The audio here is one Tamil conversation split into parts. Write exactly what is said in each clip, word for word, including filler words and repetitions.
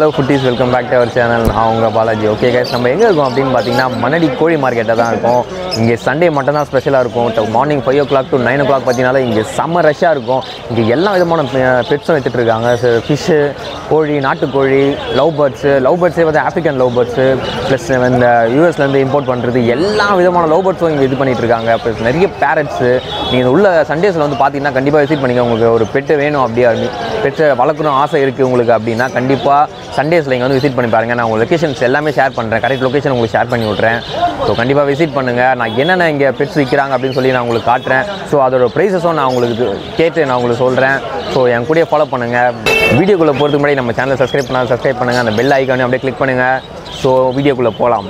Hello foodies, welcome back to our channel. நான் உங்க பாலாஜி. ஓகே கைஸ், நம்ம எங்கே இருக்கோம் அப்படின்னு பார்த்தீங்கன்னா மணடி கோழி மார்க்கெட்டில் தான் இருக்கும். இங்கே சண்டே மட்டும் தான் ஸ்பெஷலாக இருக்கும். Morning five o'clock to nine o'clock பார்த்தீங்கன்னா இங்கே செம்ம ரஷ்ஷாக இருக்கும். இங்கே எல்லா விதமான பெட்ஸும் எடுத்துகிட்டு இருக்காங்க. ஃபிஷ்ஷு, கோழி, நாட்டுக்கோழி, லவ் பேர்ட்ஸு லவ் பேர்ட்ஸே வந்து ஆஃப்ரிக்கன் லவ் பேர்ட்ஸு ப்ளஸ் இந்த யூஎஸ்லேருந்து இம்போர்ட் பண்ணுறது எல்லா விதமான லவ் பேர்ட்ஸும் இங்கே இது பண்ணிகிட்டு இருக்காங்க. ப்ளஸ் நிறைய பேரட்ஸு. நீங்கள் உள்ள சண்டேஸில் வந்து பார்த்தீங்கன்னா கண்டிப்பாக விசிட் பண்ணிங்க. உங்களுக்கு ஒரு பெட்டு வேணும் அப்படியே பெட்ஸை வளர்க்கணும் ஆசை இருக்குது உங்களுக்கு அப்படின்னா கண்டிப்பாக சண்டேஸில் இங்கே வந்து விசிட் பண்ணி பாருங்கள். நான் உங்கள் லொக்கேஷன்ஸ் எல்லாமே ஷேர் பண்ணுறேன். கரெக்ட் லொக்கேஷன் உங்களுக்கு ஷேர் பண்ணி விட்றேன். ஸோ கண்டிப்பாக விசிட் பண்ணுங்கள். நான் என்னென்ன இங்கே பெட்ஸ் விற்கிறாங்க அப்படின்னு சொல்லி நான் உங்களுக்கு காட்டுறேன். ஸோ அதோட ப்ரைஸஸும் நான் உங்களுக்கு கேட்டு நான் உங்களுக்கு சொல்கிறேன். ஸோ என் கூடயே ஃபாலோ பண்ணுங்கள். வீடியோக்குள்ளே போகிறதுக்கு முன்னாடி நம்ம சேனலை சப்ஸ்கிரைப் பண்ணால் சப்ஸ்கிரைப் பண்ணுங்கள். அந்த பெல் ஐக்கானே அப்படியே கிளிக் பண்ணுங்கள். ஸோ வீடியோக்குள்ளே போகலாம்.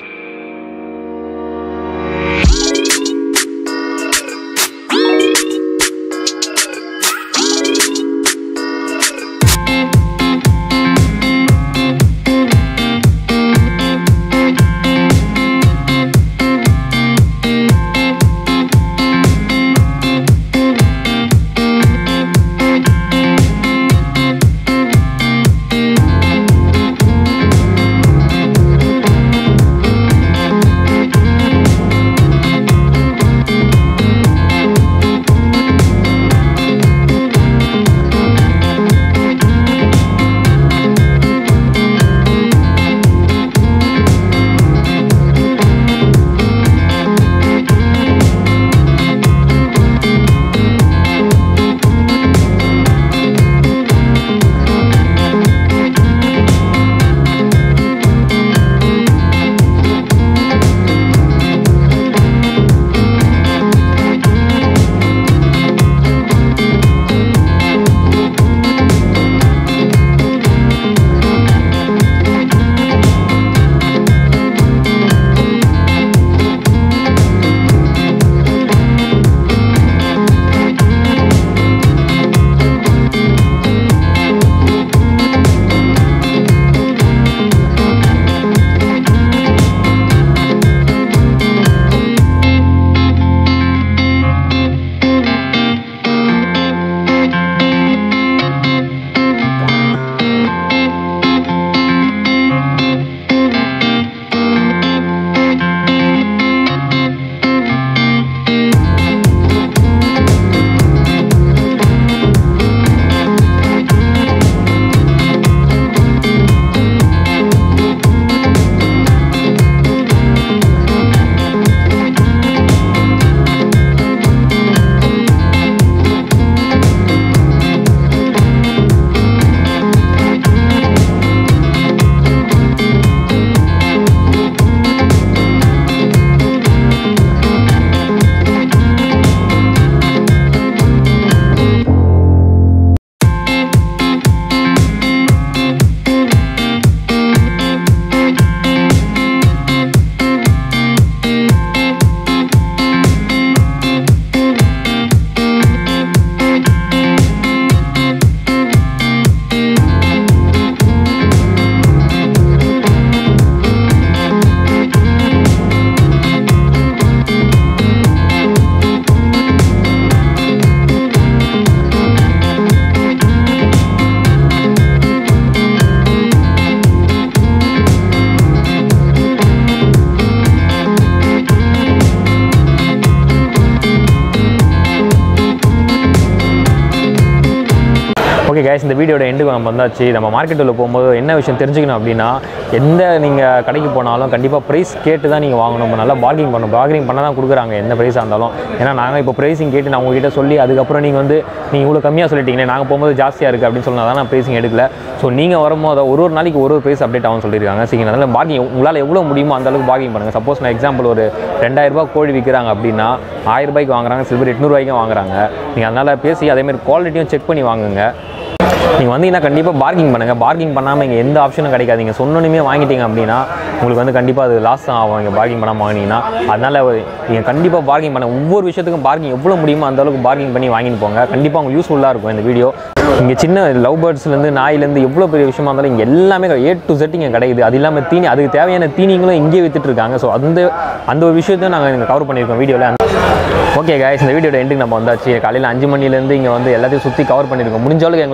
ஓகே கைஸ், இந்த வீடியோட எண்டுக்கு நம்ம வந்தாச்சு. நம்ம மார்க்கெட்டில் போகும்போது என்ன விஷயம் தெரிஞ்சுக்கணும் அப்படின்னா, எந்த நீங்கள் கடைக்கு போனாலும் கண்டிப்பாக ப்ரைஸ் கேட்டு தான் நீங்கள் வாங்கணும். நல்லா பார்கிங் பண்ணணும். பார்கிங் பண்ண தான் கொடுக்குறாங்க எந்த ப்ரைஸாக இருந்தாலும். ஏன்னா நாங்கள் இப்போ ப்ரைஸிங் கேட்டு நான் உங்ககிட்ட சொல்லி அதுக்கப்புறம் நீங்கள் வந்து நீங்கள் இவ்வளோ கம்மியாக சொல்லிட்டீங்களே, நாங்கள் போகும்போது ஜாஸ்தியாக இருக்குது அப்படின்னு சொன்னால் தான் நான் ப்ரைஸிங் எடுக்கல. ஸோ நீங்கள் வரும்போது ஒரு ஒரு நாளைக்கு ஒரு ஒரு ப்ரைஸ் அப்டேட் ஆகும் சொல்லியிருக்காங்க. சரிங்க, அதனால் பார்கிங் உங்களால் எவ்வளோ முடியுமோ அந்தளவுக்கு பார்கிங் பண்ணுங்கள். சப்போஸ் நான் எக்ஸாம்பிள் ஒரு ரெண்டாயிரரூபா கோழி விற்கிறாங்க அப்படின்னா ஆயிரம் ரூபாய்க்கு வாங்குறாங்க, சில்வர் எட்நூறுபாய்க்கும் வாங்குறாங்க. நீங்கள் அதனால் பேசி அதேமாதிரி குவாலிட்டியும் செக் பண்ணி வாங்குங்க. நீங்கள் வந்தீங்கன்னா கண்டிப்பாக பார்கிங் பண்ணுங்கள். பார்கிங் பண்ணாமல் இங்கே எந்த ஆப்ஷனும் கிடைக்காது. நீங்கள் சொன்னோன்னுமே வாங்கிட்டீங்க அப்படின்னா உங்களுக்கு வந்து கண்டிப்பாக அது லாஸ் தான் ஆகும். இங்கே பார்கிங் பண்ணாமல் வாங்கினீங்கன்னா அதனால் நீங்கள் கண்டிப்பாக பார்கிங் பண்ண ஒவ்வொரு விஷயத்துக்கும் பார்கிங் எவ்வளோ முடியுமோ அந்தளவுக்கு பார்கிங் பண்ணி வாங்கிட்டு போங்க. கண்டிப்பாக உங்களுக்கு யூஸ்ஃபுல்லாக இருக்கும் இந்த வீடியோ. இங்கே சின்ன லவ் பேர்ட்ஸ்லேருந்து நாயிலேருந்து எவ்வளோ பெரிய விஷயமா இருந்தாலும் இங்கே எல்லாமே ஏ டு செட் இங்கே கிடைக்குது. அது இல்லாமல் தீனி, அதுக்கு தேவையான தீனிங்களும் இங்கே வித்துட்டு இருக்காங்க. ஸோ அந்த அந்த ஒரு விஷயத்தையும் நாங்கள் இங்கே கவர் பண்ணியிருக்கோம் வீடியோவில். ஓகே கைஸ், இந்த வீடியோட எண்டுக்கு நம்ம வந்தாச்சு. காலையில் அஞ்சு மணிலேருந்து இங்கே வந்து எல்லாத்தையும் சுற்றி கவர் பண்ணியிருக்கோம். முடிஞ்ச அளவுக்கு எங்களால் முடிஞ்ச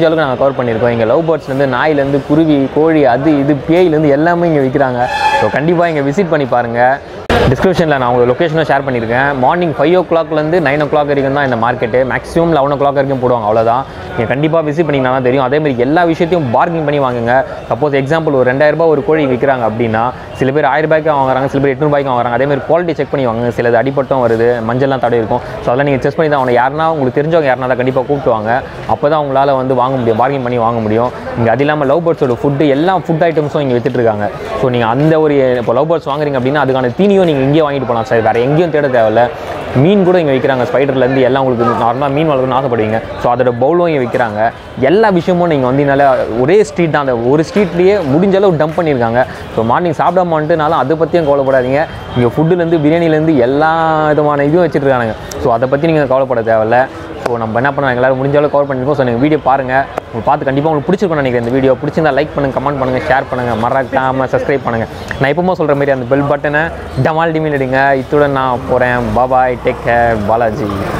அளவுக்கு நாங்கள் கவர் பண்ணியிருக்கோம். இங்கே லவ் பேர்ட்ஸ்லேருந்து நாயிலேருந்து குருவி கோழி அது இது பேயிலேருந்து எல்லாமே இங்கே விற்கிறாங்க. ஸோ கண்டிப்பாக இங்கே விசிட் பண்ணி பாருங்கள். டிஸ்கிரிப்ஷனில் நான் உங்களுக்கு லொக்கேஷனும் ஷேர் பண்ணியிருக்கேன். மார்னிங் ஃபைவ் ஓ கிளாக்லேருந்து நைன் ஓ கிளாக் வரைக்கும் தான் இந்த market. Maximum eleven o'clock வரைக்கும் போடுவாங்க, அவ்வளோதான். நீங்கள் கண்டிப்பாக விசிட் பண்ணிங்கன்னா தான் தெரியும். அதேமாதிரி எல்லா விஷயத்தையும் பார்கிங் பண்ணி வாங்குங்க. சப்போஸ் எக்ஸாம்பிள் ஒரு ரெண்டாயிரரூபா ஒரு கோழி விற்கிறாங்க அப்படின்னா சில பேர் ஆயிரம் ரூபாய்க்கு வாங்குறாங்க, சில பேர் எட்நூறுபாய்க்கு வாங்குறாங்க. அதேமாதிரி குவாலிட்டி செக் பண்ணி வாங்க. சிலது அடிப்பட்டும் வருது, மஞ்சள்லாம் தடவி இருக்கும். ஸோ அதெல்லாம் நீங்கள் செக் பண்ணி தான் அவங்க யாருனா உங்களுக்கு தெரிஞ்சவங்க யாருனா தான் கண்டிப்பாக கூப்பிட்டுவாங்க. அப்போ தான் உங்களால் வந்து வாங்க முடியும், பார்கிங் பண்ணி வாங்க முடியும். இங்கே அது இல்லாமல் லவ் பேர்ட்ஸோட ஃபுட்டு எல்லா ஃபுட் ஐட்டம்ஸும் இங்கே விற்றுட்ருக்காங்க. ஸோ நீங்கள் அந்த ஒரு இப்போ லவ் பேர்ட்ஸ் வாங்குறீங்க அப்படின்னா அதுக்கான தீனியும் நீங்கள் இங்கேயே வாங்கிட்டு போகலாம் சார். வேறு எங்கேயும் தேட தேவையில்ல. மீன் கூட இங்கே விற்கிறாங்க. ஸ்பைடர்லேருந்து எல்லாம் உங்களுக்கு நார்மலாக மீன் வளர்க்கணும்னு ஆசைப்படுவீங்க. ஸோ அதோட பவுலும் இங்கே விற்கிறாங்க. எல்லா விஷயமும் நீங்கள் வந்தீங்கனால ஒரே ஸ்ட்ரீட் தான், அந்த ஒரு ஸ்ட்ரீட்லேயே முடிஞ்ச அளவு டம்ப் பண்ணியிருக்காங்க. ஸோ மார்னிங் சாப்பிடாம வந்துட்டுனாலும் அதை பற்றியும் கவலைப்படாதீங்க. இங்கே ஃபுட்டுலேருந்து பிரியாணிலேருந்து எல்லா விதமான இதுவும் வச்சுட்ருக்காங்க. ஸோ அதை பற்றி நீங்கள் கவலைப்பட தேவையில்ல. ஸோ நம்ம என்ன பண்ணுவோம், எங்களால் முடிஞ்ச அளவு கவர் பண்ணியிருக்கோம். ஸோ நீங்கள் வீடியோ பாருங்கள். உங்களுக்கு பார்த்து கண்டிப்பாக உங்களுக்கு பிடிச்சிருக்கும்னு நினைக்கிறேன். இந்த வீடியோ பிடிச்சிருந்தா லைக் பண்ணுங்கள், கமெண்ட் பண்ணுங்கள், ஷேர் பண்ணுங்கள், மறக்காமல் சப்ஸ்கிரைப் பண்ணுங்கள். நான் எப்பவுமே சொல்கிற மாதிரி அந்த பெல் பட்டனை டமால் டிமில் எடுங்க. இத்துடன் நான் போகிறேன். Bye bye, take care, Balaji.